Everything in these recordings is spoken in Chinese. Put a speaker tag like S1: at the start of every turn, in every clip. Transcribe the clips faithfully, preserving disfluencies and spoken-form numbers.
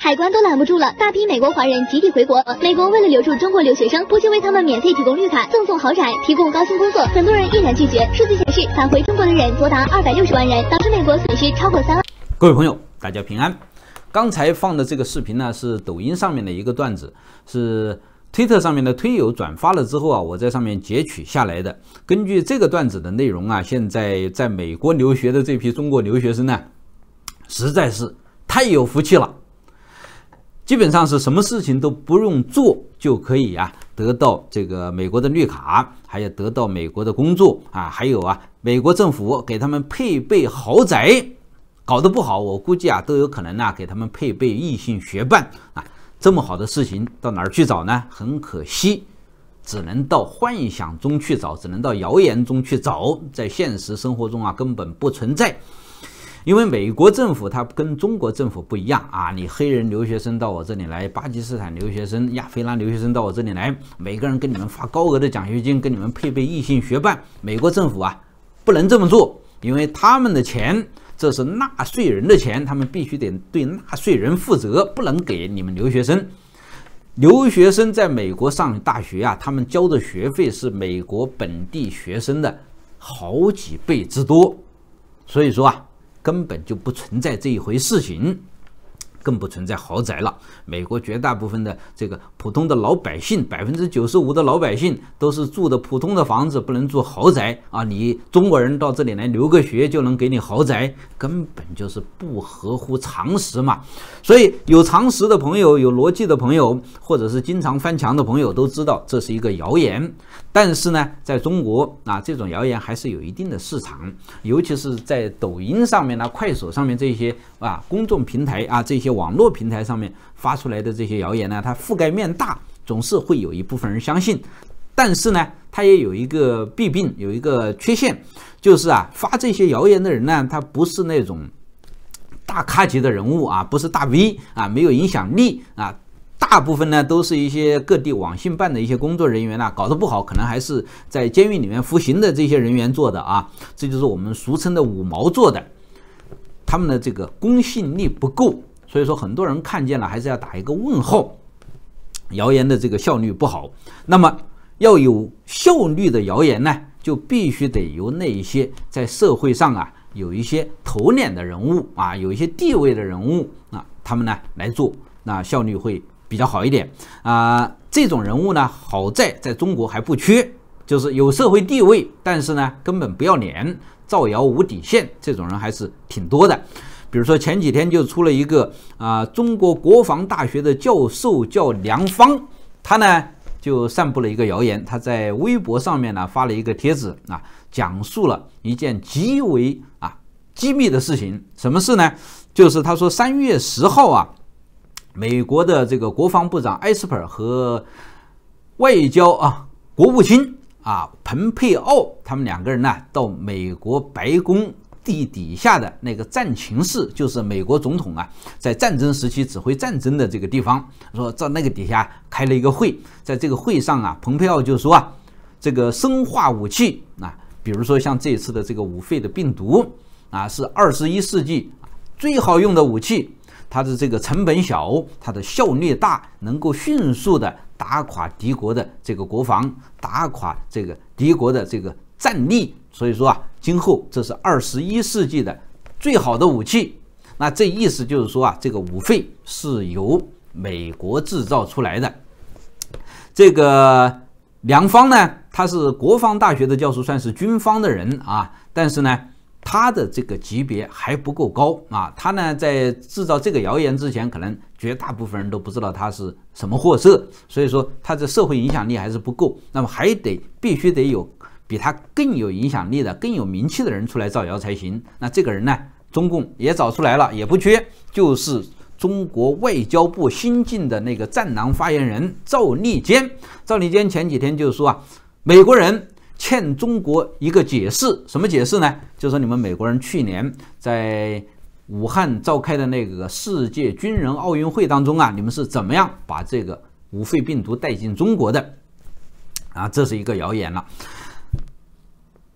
S1: 海关都拦不住了，大批美国华人集体回国。美国为了留住中国留学生，不惜为他们免费提供绿卡、赠送豪宅、提供高薪工作，很多人毅然拒绝。数据显示，返回中国的人多达二百六十万人，导致美国损失超过三万。
S2: 各位朋友，大家平安。刚才放的这个视频呢，是抖音上面的一个段子，是推特上面的推友转发了之后啊，我在上面截取下来的。根据这个段子的内容啊，现在在美国留学的这批中国留学生呢，实在是太有福气了。基本上是什么事情都不用做就可以啊得到这个美国的绿卡，还有得到美国的工作啊，还有啊美国政府给他们配备豪宅，搞得不好我估计啊都有可能啊给他们配备异性学伴啊，这么好的事情到哪儿去找呢？很可惜，只能到幻想中去找，只能到谣言中去找，在现实生活中啊根本不存在。因为美国政府它跟中国政府不一样啊，你黑人留学生到我这里来，巴基斯坦留学生、亚非拉留学生到我这里来，每个人跟你们发高额的奖学金，跟你们配备异性学伴。美国政府啊不能这么做，因为他们的钱这是纳税人的钱，他们必须得对纳税人负责，不能给你们留学生。留学生在美国上大学啊，他们交的学费是美国本地学生的好几倍之多，所以说啊根本就不存在这一回事情，更不存在豪宅了。美国绝大部分的这个普通的老百姓，百分之九十五的老百姓都是住的普通的房子，不能住豪宅啊！你中国人到这里来留个学就能给你豪宅，根本就是不合乎常识嘛。所以有常识的朋友、有逻辑的朋友，或者是经常翻墙的朋友都知道这是一个谣言。但是呢，在中国啊，这种谣言还是有一定的市场，尤其是在抖音上面呢、快手上面这些啊公众平台啊这些网络平台上面发出来的这些谣言呢，它覆盖面大，总是会有一部分人相信。但是呢，它也有一个弊病，有一个缺陷，就是啊，发这些谣言的人呢，他不是那种大咖级的人物啊，不是大 V 啊，没有影响力啊。大部分呢都是一些各地网信办的一些工作人员呢、啊，搞得不好可能还是在监狱里面服刑的这些人员做的啊，这就是我们俗称的五毛做的，他们的这个公信力不够，所以说很多人看见了还是要打一个问号，谣言的这个效率不好。那么要有效率的谣言呢，就必须得由那一些在社会上啊有一些头脸的人物啊，有一些地位的人物啊，他们呢来做，那效率会比较好一点啊、呃。这种人物呢，好在在中国还不缺，就是有社会地位，但是呢根本不要脸，造谣无底线，这种人还是挺多的。比如说前几天就出了一个啊、呃，中国国防大学的教授叫梁芳，他呢就散布了一个谣言，他在微博上面呢发了一个帖子啊，讲述了一件极为啊机密的事情。什么事呢？就是他说三月十号啊。美国的这个国防部长埃斯珀和外交啊国务卿啊蓬佩奥他们两个人呢到美国白宫地底下的那个战情室，就是美国总统啊在战争时期指挥战争的这个地方，说在那个底下开了一个会，在这个会上啊，蓬佩奥就说啊，这个生化武器啊，比如说像这一次的这个武肺的病毒啊，是二十一世纪最好用的武器。它的这个成本小，它的效率大，能够迅速的打垮敌国的这个国防，打垮这个敌国的这个战力。所以说啊，今后这是二十一世纪的最好的武器。那这意思就是说啊，这个武肺是由美国制造出来的。这个梁芳呢，他是国防大学的教授，算是军方的人啊，但是呢。他的这个级别还不够高啊！他呢，在制造这个谣言之前，可能绝大部分人都不知道他是什么货色，所以说他的社会影响力还是不够。那么还得必须得有比他更有影响力的、更有名气的人出来造谣才行。那这个人呢，中共也找出来了，也不缺，就是中国外交部新晋的那个战狼发言人赵立坚。赵立坚前几天就说啊，美国人欠中国一个解释，什么解释呢？就是说你们美国人去年在武汉召开的那个世界军人奥运会当中啊，你们是怎么样把这个武肺病毒带进中国的？啊，这是一个谣言了。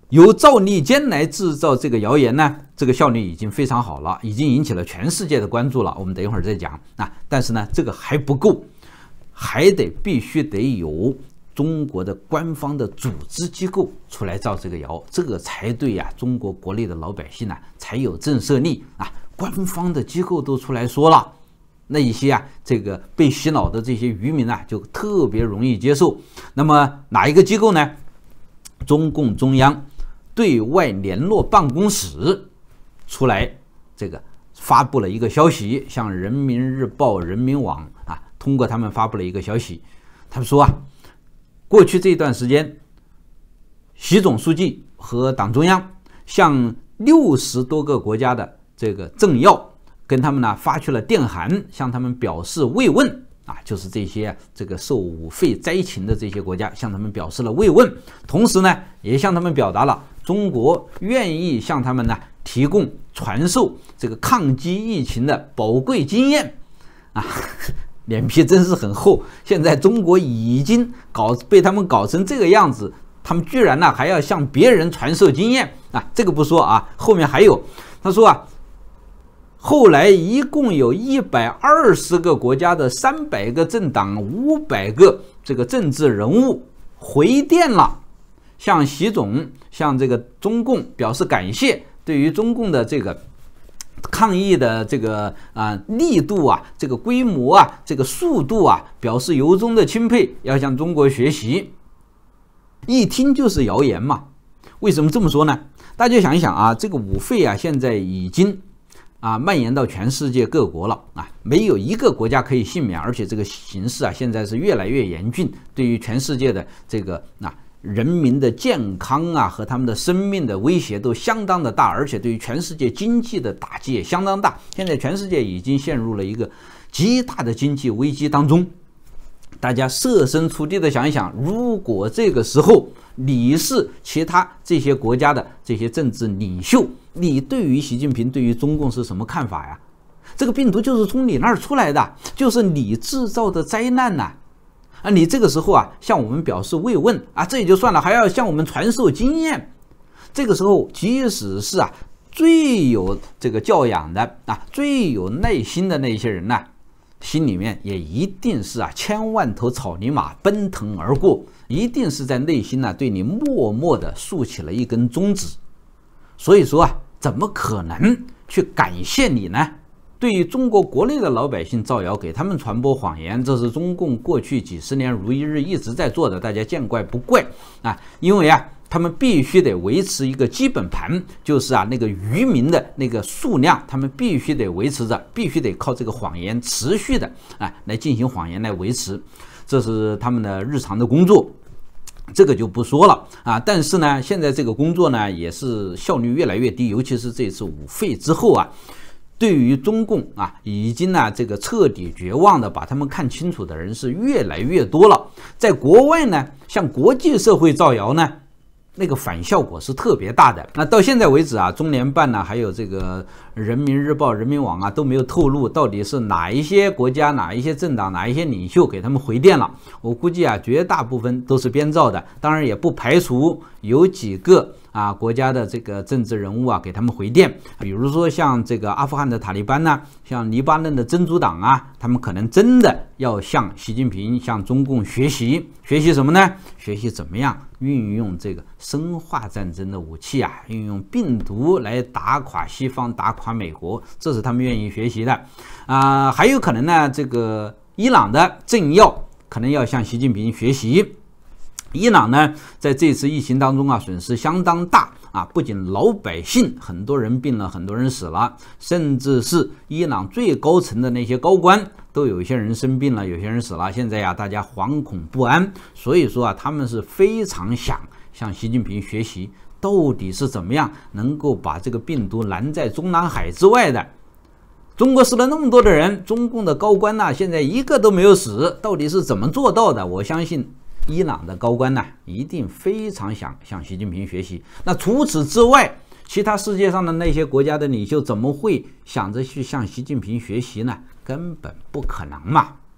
S2: 由赵立坚来制造这个谣言呢，这个效率已经非常好了，已经引起了全世界的关注了。我们等一会儿再讲啊。但是呢，这个还不够，还得必须得有中国的官方的组织机构出来造这个谣，这个才对呀、啊，中国国内的老百姓呢、啊、才有震慑力啊。官方的机构都出来说了，那一些啊这个被洗脑的这些渔民啊就特别容易接受。那么哪一个机构呢？中共中央对外联络办公室出来这个发布了一个消息，向人民日报、人民网啊通过他们发布了一个消息，他们说啊，过去这段时间，习总书记和党中央向六十多个国家的这个政要跟他们呢发去了电函，向他们表示慰问啊，就是这些这个受武肺灾情的这些国家向他们表示了慰问，同时呢也向他们表达了中国愿意向他们呢提供传授这个抗击疫情的宝贵经验啊，脸皮真是很厚。现在中国已经搞被他们搞成这个样子，他们居然呢还要向别人传授经验啊，这个不说啊，后面还有他说啊。后来一共有一百二十个国家的三百个政党、五百个这个政治人物回电了，向习总、向这个中共表示感谢，对于中共的这个抗疫的这个啊、呃、力度啊、这个规模啊、这个速度啊，表示由衷的钦佩，要向中国学习。一听就是谣言嘛。为什么这么说呢？大家想一想啊，这个武肺啊，现在已经啊，蔓延到全世界各国了啊，没有一个国家可以幸免，而且这个形势啊，现在是越来越严峻，对于全世界的这个啊人民的健康啊和他们的生命的威胁都相当的大，而且对于全世界经济的打击也相当大。现在全世界已经陷入了一个极大的经济危机当中。大家设身处地的想一想，如果这个时候你是其他这些国家的这些政治领袖，你对于习近平、对于中共是什么看法呀？这个病毒就是从你那儿出来的，就是你制造的灾难呐！啊，你这个时候啊，向我们表示慰问啊，这也就算了，还要向我们传授经验。这个时候，即使是啊最有这个教养的啊、最有耐心的那些人呢、啊，心里面也一定是啊千万头草泥马奔腾而过，一定是在内心呢、啊、对你默默的竖起了一根中指。所以说啊，怎么可能去感谢你呢？对于中国国内的老百姓造谣，给他们传播谎言，这是中共过去几十年如一日一直在做的，大家见怪不怪啊。因为啊，他们必须得维持一个基本盘，就是啊那个渔民的那个数量，他们必须得维持着，必须得靠这个谎言持续的啊来进行谎言来维持，这是他们的日常的工作。这个就不说了啊，但是呢，现在这个工作呢也是效率越来越低，尤其是这次武肺之后啊，对于中共啊，已经呢这个彻底绝望的把他们看清楚的人是越来越多了。在国外呢，向国际社会造谣呢，那个反效果是特别大的。那到现在为止啊，中联办呢，还有这个人民日报、人民网啊，都没有透露到底是哪一些国家、哪一些政党、哪一些领袖给他们回电了。我估计啊，绝大部分都是编造的，当然也不排除有几个啊国家的这个政治人物啊给他们回电，比如说像这个阿富汗的塔利班呐、啊，像黎巴嫩的真主党啊，他们可能真的要向习近平、向中共学习，学习什么呢？学习怎么样运用这个生化战争的武器啊，运用病毒来打垮西方、打垮美国，这是他们愿意学习的啊、呃。还有可能呢，这个伊朗的政要可能要向习近平学习。伊朗呢，在这次疫情当中啊，损失相当大啊，不仅老百姓很多人病了，很多人死了，甚至是伊朗最高层的那些高官都有一些人生病了，有些人死了。现在呀，大家惶恐不安，所以说啊，他们是非常想向习近平学习，到底是怎么样能够把这个病毒拦在中南海之外的。中国死了那么多的人，中共的高官呢、啊，现在一个都没有死，到底是怎么做到的？我相信伊朗的高官呢，一定非常想向习近平学习。那除此之外，其他世界上的那些国家的领袖怎么会想着去向习近平学习呢？根本不可能嘛！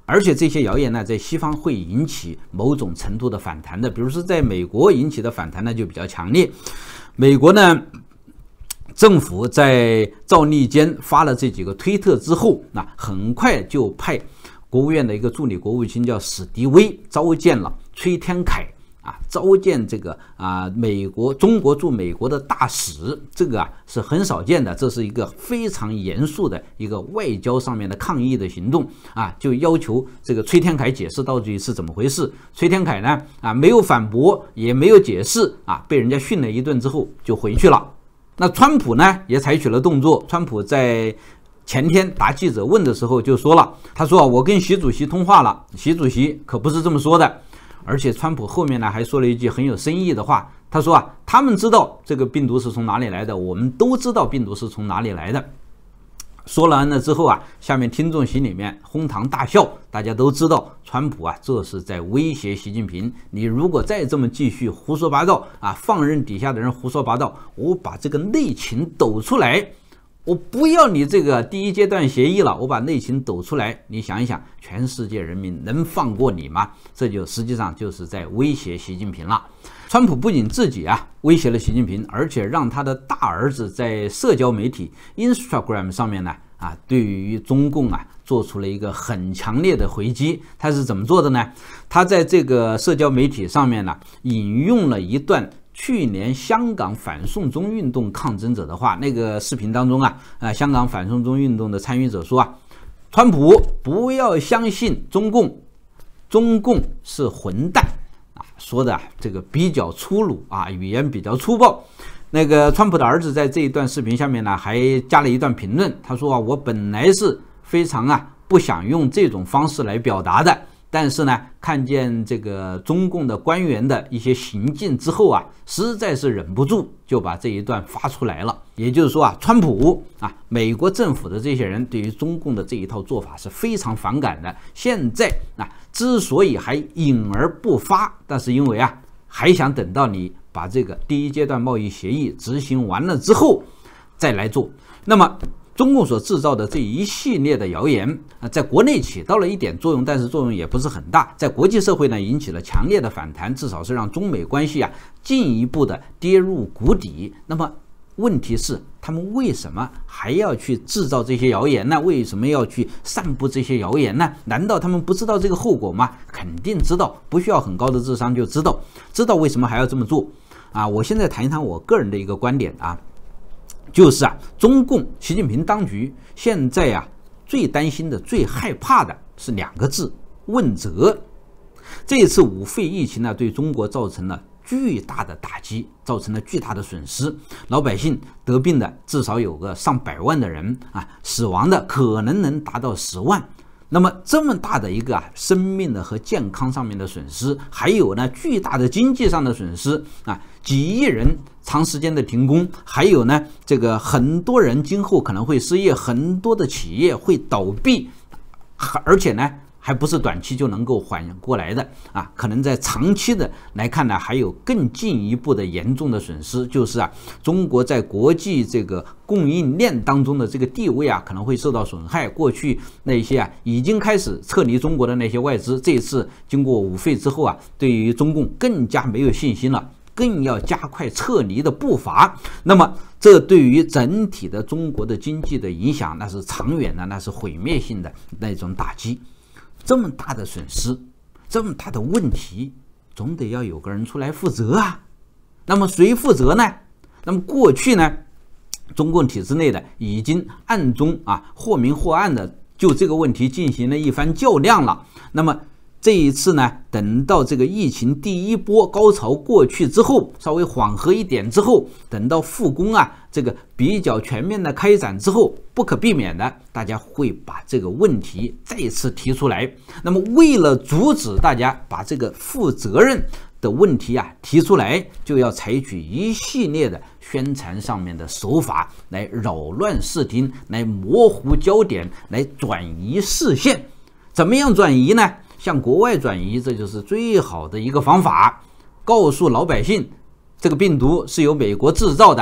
S2: 而且这些谣言呢，在西方会引起某种程度的反弹的，比如说在美国引起的反弹呢就比较强烈。美国呢，政府在赵立坚发了这几个推特之后，那很快就派国务院的一个助理国务卿叫史迪威召见了崔天凯。啊，召见这个啊，美国中国驻美国的大使，这个啊是很少见的，这是一个非常严肃的一个外交上面的抗议的行动啊，就要求这个崔天凯解释到底是怎么回事。崔天凯呢啊没有反驳，也没有解释啊，被人家训了一顿之后就回去了。那川普呢也采取了动作，川普在前天答记者问的时候就说了，他说啊，我跟习主席通话了，习主席可不是这么说的。而且川普后面呢还说了一句很有深意的话，他说啊，他们知道这个病毒是从哪里来的，我们都知道病毒是从哪里来的。说完了之后啊，下面听众席里面哄堂大笑，大家都知道川普啊这是在威胁习近平，你如果再这么继续胡说八道啊，放任底下的人胡说八道，我把这个内情抖出来，我不要你这个第一阶段协议了，我把内情抖出来，你想一想，全世界人民能放过你吗？这就实际上就是在威胁习近平了。川普不仅自己啊威胁了习近平，而且让他的大儿子在社交媒体 Instagram 上面呢啊，对于中共啊做出了一个很强烈的回击。他是怎么做的呢？他在这个社交媒体上面呢引用了一段去年香港反送中运动抗争者的话。那个视频当中啊，啊，香港反送中运动的参与者说啊，川普不要相信中共，中共是混蛋啊，说的这个比较粗鲁啊，语言比较粗暴。那个川普的儿子在这一段视频下面呢，还加了一段评论，他说啊，我本来是非常啊不想用这种方式来表达的。但是呢，看见这个中共的官员的一些行径之后啊，实在是忍不住就把这一段发出来了。也就是说啊，川普啊，美国政府的这些人对于中共的这一套做法是非常反感的。现在啊，之所以还隐而不发，但是因为啊，还想等到你把这个第一阶段贸易协议执行完了之后再来做。那么中共所制造的这一系列的谣言啊，在国内起到了一点作用，但是作用也不是很大。在国际社会呢，引起了强烈的反弹，至少是让中美关系啊进一步的跌入谷底。那么问题是，他们为什么还要去制造这些谣言呢？为什么要去散布这些谣言呢？难道他们不知道这个后果吗？肯定知道，不需要很高的智商就知道，知道为什么还要这么做啊？我现在谈一谈我个人的一个观点啊。就是啊，中共习近平当局现在啊最担心的、最害怕的是两个字：问责。这一次武肺疫情呢，对中国造成了巨大的打击，造成了巨大的损失。老百姓得病的至少有个上百万的人啊，死亡的可能能达到十万。那么这么大的一个啊生命的和健康上面的损失，还有呢巨大的经济上的损失啊，几亿人长时间的停工，还有呢这个很多人今后可能会失业，很多的企业会倒闭，而且呢还不是短期就能够缓过来的啊，可能在长期的来看呢，还有更进一步的严重的损失，就是啊，中国在国际这个供应链当中的这个地位啊，可能会受到损害。过去那些啊已经开始撤离中国的那些外资，这次经过武肺之后啊，对于中共更加没有信心了，更要加快撤离的步伐。那么这对于整体的中国的经济的影响，那是长远的，那是毁灭性的那种打击。这么大的损失，这么大的问题，总得要有个人出来负责啊。那么谁负责呢？那么过去呢，中共体制内的已经暗中啊或明或暗的就这个问题进行了一番较量了。那么这一次呢，等到这个疫情第一波高潮过去之后，稍微缓和一点之后，等到复工啊这个比较全面的开展之后，不可避免的，大家会把这个问题再次提出来。那么为了阻止大家把这个负责任的问题啊提出来，就要采取一系列的宣传上面的手法来扰乱视听，来模糊焦点，来转移视线。怎么样转移呢？向国外转移，这就是最好的一个方法。告诉老百姓，这个病毒是由美国制造的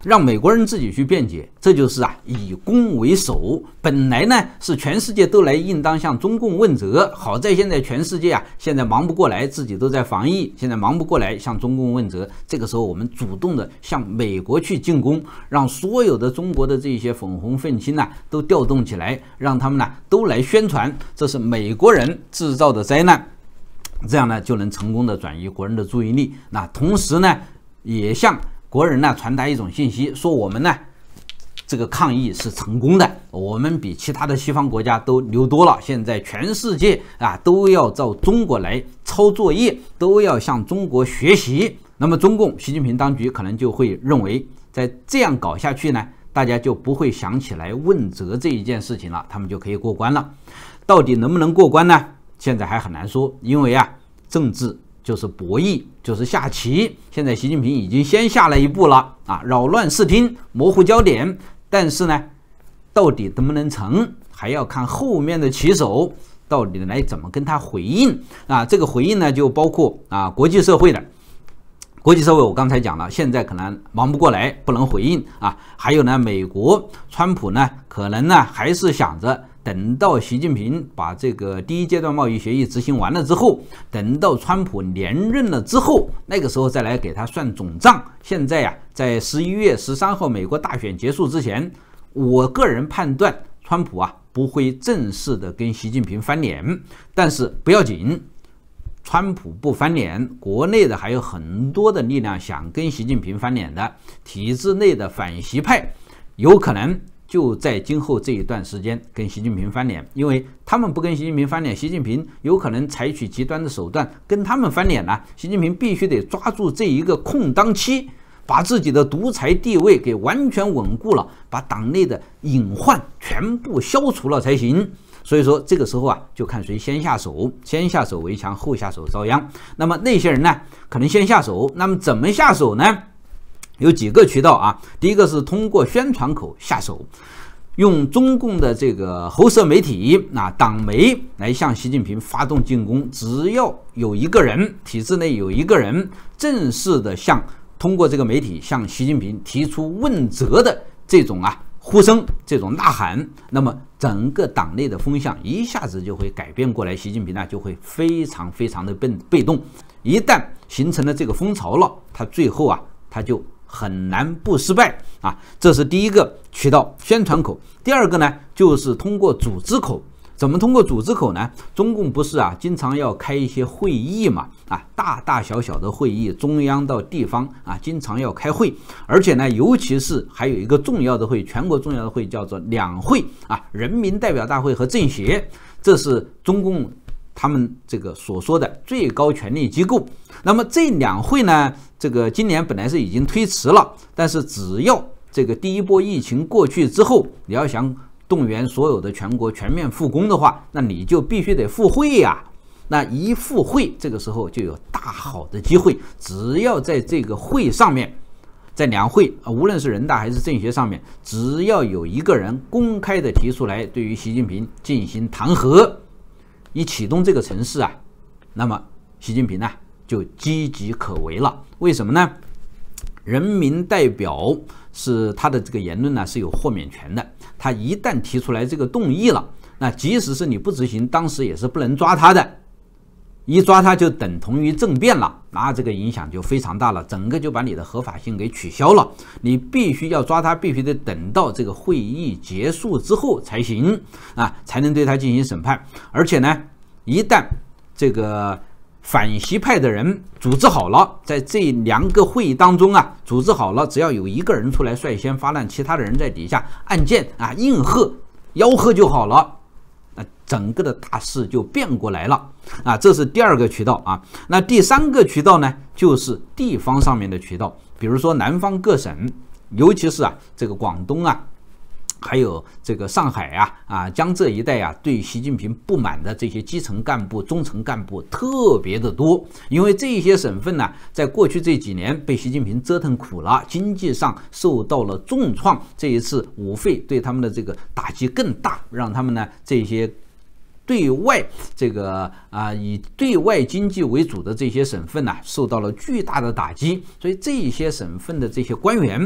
S2: 让美国人自己去辩解，这就是啊以攻为守。本来呢是全世界都来应当向中共问责，好在现在全世界啊现在忙不过来，自己都在防疫，现在忙不过来向中共问责。这个时候我们主动的向美国去进攻，让所有的中国的这些粉红愤青呢都调动起来，让他们呢都来宣传这是美国人制造的灾难，这样呢就能成功的转移国人的注意力。那同时呢也向国人呢传达一种信息，说我们呢这个抗疫是成功的，我们比其他的西方国家都牛多了。现在全世界啊都要照中国来抄作业，都要向中国学习。那么中共习近平当局可能就会认为，在这样搞下去呢，大家就不会想起来问责这一件事情了，他们就可以过关了。到底能不能过关呢？现在还很难说，因为啊政治就是博弈，就是下棋。现在习近平已经先下了一步了啊，扰乱视听，模糊焦点。但是呢，到底能不能成，还要看后面的棋手到底来怎么跟他回应啊。这个回应呢，就包括啊国际社会的。国际社会我刚才讲了，现在可能忙不过来，不能回应啊。还有呢，美国川普呢，可能呢还是想着。等到习近平把这个第一阶段贸易协议执行完了之后，等到川普连任了之后，那个时候再来给他算总账。现在呀、啊，在十一月十三号美国大选结束之前，我个人判断川普啊不会正式的跟习近平翻脸，但是不要紧，川普不翻脸，国内的还有很多的力量想跟习近平翻脸的，体制内的反习派有可能。就在今后这一段时间跟习近平翻脸，因为他们不跟习近平翻脸，习近平有可能采取极端的手段跟他们翻脸呢。习近平必须得抓住这一个空当期，把自己的独裁地位给完全稳固了，把党内的隐患全部消除了才行。所以说这个时候啊，就看谁先下手，先下手为强，后下手遭殃。那么那些人呢，可能先下手，那么怎么下手呢？有几个渠道啊，第一个是通过宣传口下手，用中共的这个喉舌媒体啊党媒来向习近平发动进攻。只要有一个人，体制内有一个人正式的向通过这个媒体向习近平提出问责的这种啊呼声，这种呐喊，那么整个党内的风向一下子就会改变过来，习近平呢就会非常非常的被被动。一旦形成了这个风潮了，他最后啊他就很难不失败啊，这是第一个渠道，宣传口。第二个呢，就是通过组织口。怎么通过组织口呢？中共不是啊，经常要开一些会议嘛，啊，大大小小的会议，中央到地方啊，经常要开会。而且呢，尤其是还有一个重要的会，全国重要的会叫做两会啊，人民代表大会和政协，这是中共他们这个所说的最高权力机构。那么这两会呢，这个今年本来是已经推迟了，但是只要这个第一波疫情过去之后，你要想动员所有的全国全面复工的话，那你就必须得复会呀。那一复会，这个时候就有大好的机会，只要在这个会上面，在两会啊，无论是人大还是政协上面，只要有一个人公开的提出来对于习近平进行弹劾，一启动这个程式啊，那么习近平呢就岌岌可危了。为什么呢？人民代表是他的这个言论呢是有豁免权的，他一旦提出来这个动议了，那即使是你不执行，当时也是不能抓他的，一抓他就等同于政变了，那这个影响就非常大了，整个就把你的合法性给取消了。你必须要抓他，必须得等到这个会议结束之后才行啊，才能对他进行审判。而且呢，一旦这个反习派的人组织好了，在这两个会议当中啊，组织好了，只要有一个人出来率先发难，其他的人在底下按键啊应和吆喝就好了，那整个的大势就变过来了啊。这是第二个渠道啊。那第三个渠道呢，就是地方上面的渠道，比如说南方各省，尤其是啊这个广东啊，还有这个上海啊啊江浙一带啊，对习近平不满的这些基层干部、中层干部特别的多，因为这些省份呢，在过去这几年被习近平折腾苦了，经济上受到了重创，这一次武肺对他们的这个打击更大，让他们呢这些对外这个啊以对外经济为主的这些省份呢，受到了巨大的打击，所以这些省份的这些官员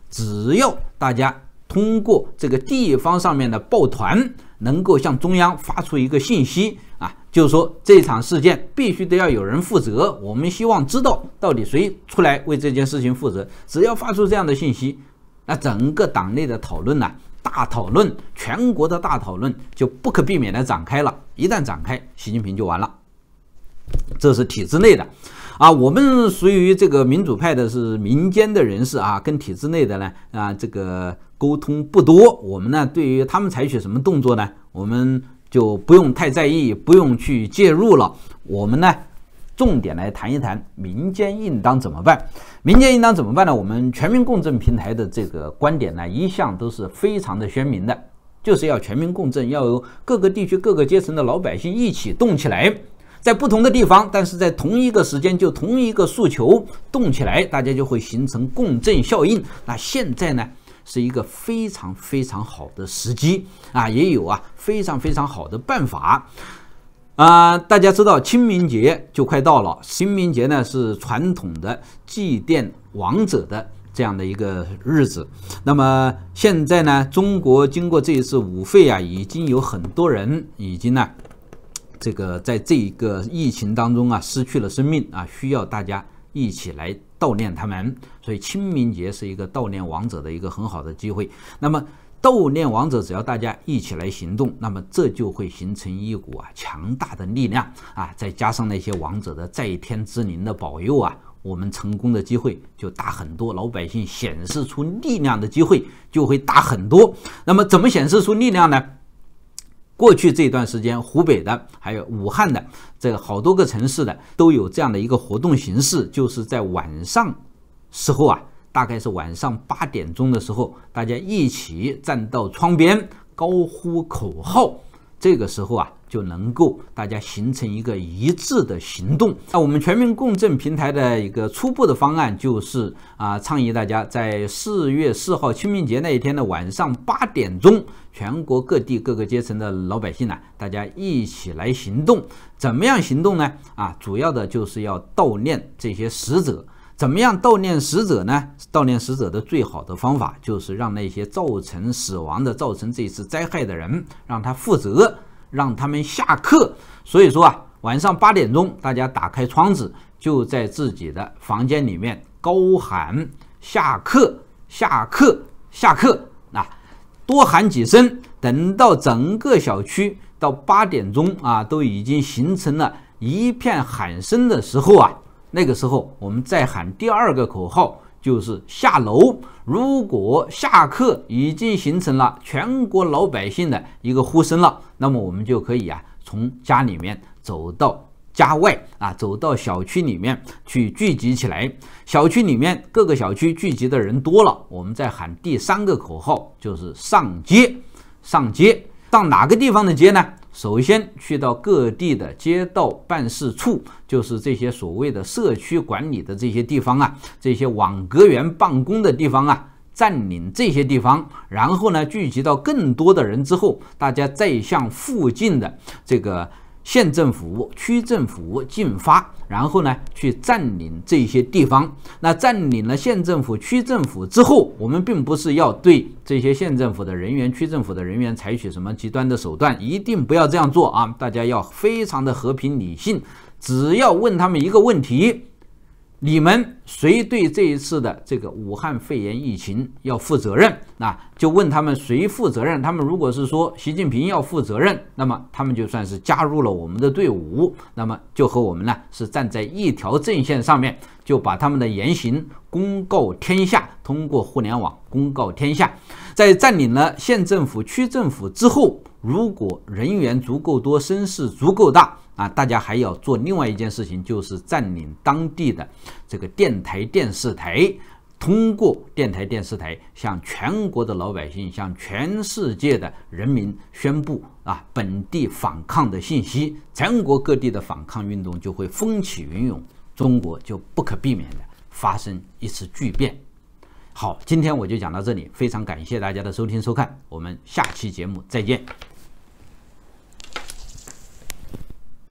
S2: 只要大家通过这个地方上面的抱团，能够向中央发出一个信息啊，就是说这场事件必须得要有人负责，我们希望知道到底谁出来为这件事情负责。只要发出这样的信息，那整个党内的讨论呢、啊，大讨论，全国的大讨论就不可避免的展开了。一旦展开，习近平就完了。这是体制内的啊，我们属于这个民主派的是民间的人士啊，跟体制内的呢啊这个沟通不多。我们呢对于他们采取什么动作呢，我们就不用太在意，不用去介入了。我们呢重点来谈一谈民间应当怎么办。民间应当怎么办呢？我们全民共振平台的这个观点呢，一向都是非常的鲜明的，就是要全民共振，要有各个地区各个阶层的老百姓一起动起来。在不同的地方，但是在同一个时间就同一个诉求动起来，大家就会形成共振效应。那现在呢是一个非常非常好的时机啊，也有啊非常非常好的办法啊、呃。大家知道清明节就快到了，清明节呢是传统的祭奠亡者的这样的一个日子。那么现在呢，中国经过这一次武肺啊，已经有很多人已经呢。这个在这一个疫情当中啊，失去了生命啊，需要大家一起来悼念他们。所以清明节是一个悼念亡者的一个很好的机会。那么悼念亡者，只要大家一起来行动，那么这就会形成一股啊强大的力量啊，再加上那些亡者的在天之灵的保佑啊，我们成功的机会就大很多，老百姓显示出力量的机会就会大很多。那么怎么显示出力量呢？过去这段时间，湖北的还有武汉的这个好多个城市的都有这样的一个活动形式，就是在晚上时候啊，大概是晚上八点钟的时候，大家一起站到窗边高呼口号，这个时候啊就能够大家形成一个一致的行动。那我们全民共振平台的一个初步的方案就是啊，倡议大家在四月四号清明节那一天的晚上八点钟，全国各地各个阶层的老百姓呢、啊，大家一起来行动。怎么样行动呢？啊，主要的就是要悼念这些死者。怎么样悼念死者呢？悼念死者的最好的方法就是让那些造成死亡的、造成这次灾害的人，让他负责，让他们下课。所以说啊，晚上八点钟，大家打开窗子，就在自己的房间里面高喊下课、下课、下课啊，多喊几声，等到整个小区到八点钟啊，都已经形成了一片喊声的时候啊，那个时候我们再喊第二个口号，就是下楼。如果下课已经形成了全国老百姓的一个呼声了，那么我们就可以啊从家里面走到家外啊，走到小区里面去聚集起来。小区里面各个小区聚集的人多了，我们再喊第三个口号，就是上街。上街上哪个地方的街呢？首先去到各地的街道办事处，就是这些所谓的社区管理的这些地方啊，这些网格员办公的地方啊，占领这些地方，然后呢聚集到更多的人之后，大家再向附近的这个县政府、区政府进发，然后呢去占领这些地方。那占领了县政府、区政府之后，我们并不是要对这些县政府的人员、区政府的人员采取什么极端的手段，一定不要这样做啊！大家要非常的和平理性，只要问他们一个问题：你们谁对这一次的这个武汉肺炎疫情要负责任？那就问他们谁负责任。他们如果是说习近平要负责任，那么他们就算是加入了我们的队伍，那么就和我们呢是站在一条阵线上面，就把他们的言行公告天下，通过互联网公告天下。在占领了县政府、区政府之后，如果人员足够多，声势足够大啊，大家还要做另外一件事情，就是占领当地的这个电台、电视台，通过电台、电视台向全国的老百姓、向全世界的人民宣布啊本地反抗的信息，全国各地的反抗运动就会风起云涌，中国就不可避免的发生一次巨变。好，今天我就讲到这里，非常感谢大家的收听收看，我们下期节目再见。